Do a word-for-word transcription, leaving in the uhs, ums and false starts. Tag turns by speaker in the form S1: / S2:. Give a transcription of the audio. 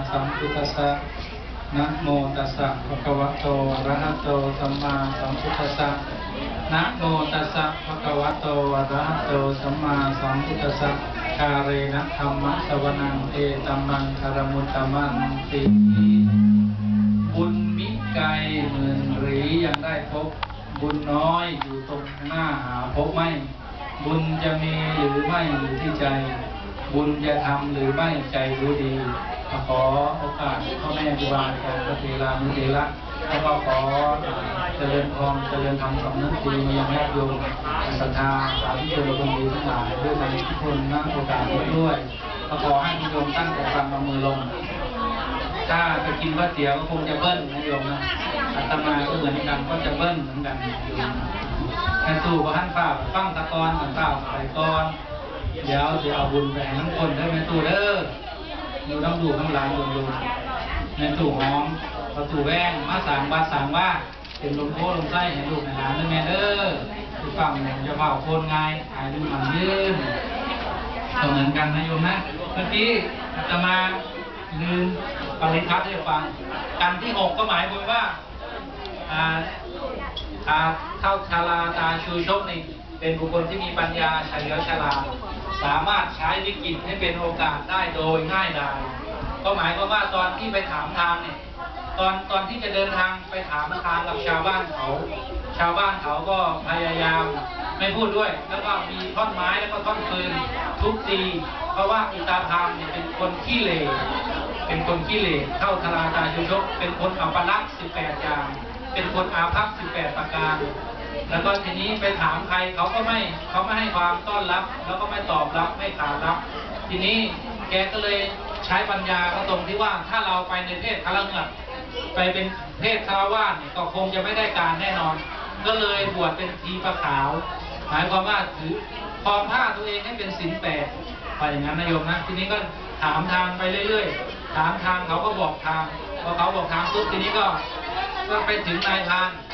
S1: สัมพุทธัสสะนะโมตัสสะภะคะวะโตอะระหะโตสัมมาสัมพุทธัสสะนะโมตัสสะภะคะวะโตอะระหะโตสัมมาสัมพุทธัสสะกาเรนะธัมมะสวนังเอตัมมังคารมุตตมังติบุญมิไกลหมื่นหรียังได้พบบุญน้อยอยู่ตรงหน้าหาพบไม่บุญจะมีหรือไม่อยู่ที่ใจบุญจะทำหรือไม่ใจรู้ดีขอโอกาสพ่อแม่ครูบาอาจารย์พระเถรานุเถระแล้วก็ขอเจริญพรเจริญธรรมสำนึกดีมายังญาติโยมศรัทธาสาธุชนคนดีทั้งหลายด้วยกันทุกคนนะโอกาสนี้ด้วยก็ขอให้โยมตั้งใจฟังเอามือลงถ้าจะกินก๋วยเตี๋ยวก็คงจะเบิ้ลนะโยมนะอาตมาก็เหมือนกันก็จะเบิ้ลเหมือนกันแค่ตู้ก็หั่นฝ้าฟังตะกอนสั่งฝ้าใส่ก้อนเดี๋ยวจะเอาบุญไปให้ทั้งคนได้แม่ตู้เด้ออยู่ต้องดูทั้งหลายโยมดูแม่ตู้หอมประตูแว่งมาสั่งบาสั่งว่าเป็นลมโพลมไส้ให้ลูกให้หลานด้วยแม่เด้อที่ฟังจะเผาโคนไงหายดูมันยืนก็เหมือนกันนะโยมนะเมื่อกี้จะมาลืมปริทัศน์ให้ฟังกันที่หกก็หมายความว่าอ่าอ่าเท่าชาลาตาชูชกนี่เป็นบุคคลที่มีปัญญาเฉลียวฉลาดสามารถใช้วิกฤตให้เป็นโอกาสได้โดยง่ายดายก็หมายความว่าตอนที่ไปถามทางเนี่ยตอนตอนที่จะเดินทางไปถามทางกับชาวบ้านเขาชาวบ้านเขาก็พยายามไม่พูดด้วยแล้วก็มีท่อนไม้แล้วก็ท่อนปืนทุบตีเพราะว่าอุตาพามเนี่ยเป็นคนขี้เหร่เป็นคนขี้เหร่เข้าทาราตาชูชกเป็นคนอัปลักษณ์สิบแปดอย่างเป็นคนอาภัพสิบแปดประการแล้วก็ทีนี้ไปถามใครเขาก็ไม่เขาไม่ให้ความต้อนรับแล้วก็ไม่ตอบรับไม่ขานรับทีนี้แกก็เลยใช้ปัญญาเขาตรงที่ว่าถ้าเราไปในเพศคารวะไปเป็นเพศคารวะเนี่ยก็คงจะไม่ได้การแน่นอนก็เลยบวชเป็นทีประขาวหมายความว่าถือครองผ้าตัวเองให้เป็นศีลแปดไปอย่างนั้นนะโยมนะทีนี้ก็ถามทางไปเรื่อยๆถามทางเขาก็บอกทางพอเขาบอกทางปุ๊บทีนี้ก็ก็ไปถึงนายพราน